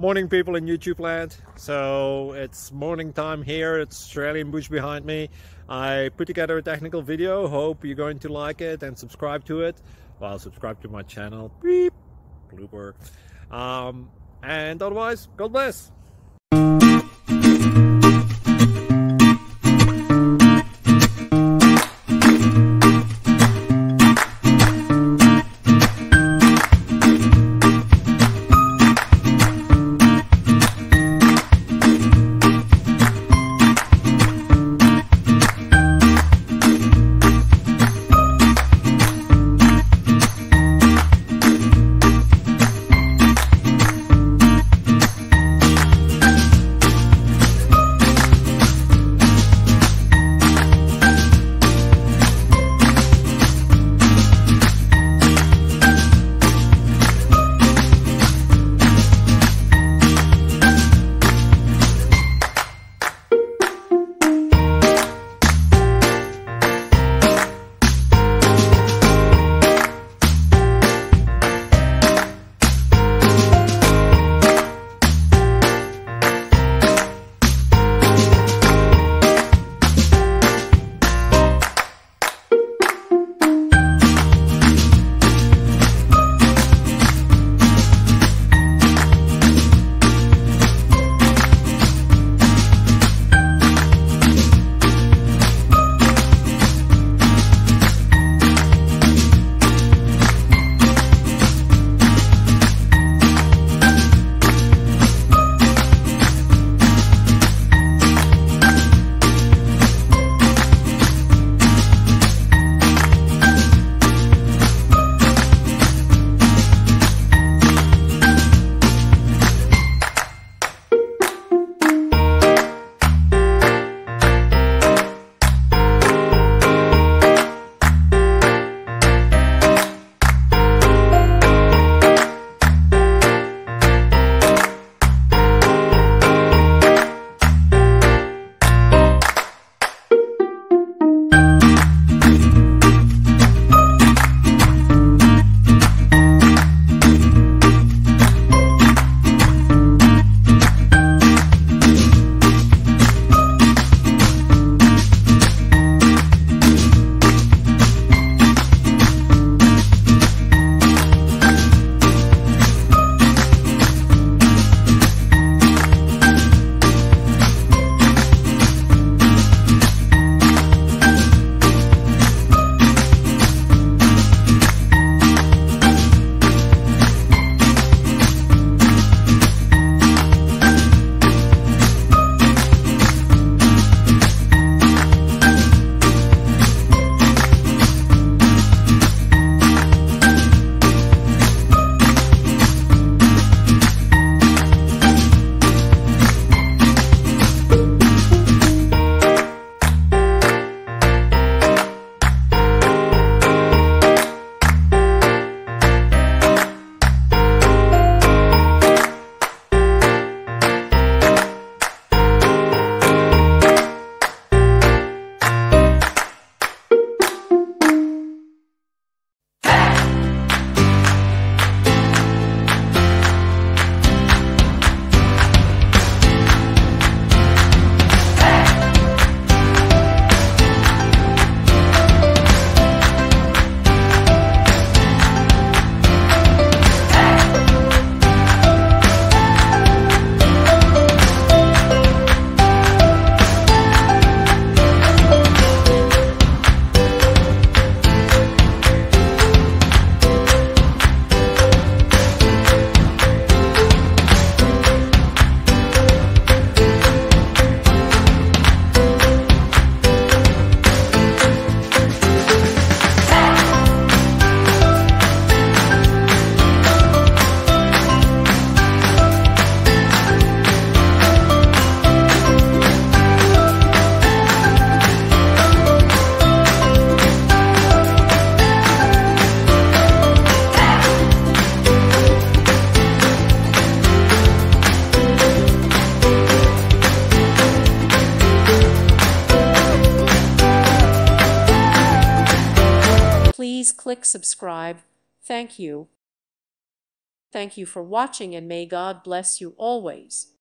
Morning people in YouTube land. So it's morning time here. It's Australian bush behind me. I put together a technical video. Hope you're going to like it and subscribe to it. Well, subscribe to my channel. Beep. Blooper. And otherwise, God bless. Please click subscribe. Thank you. Thank you for watching, and may God bless you always.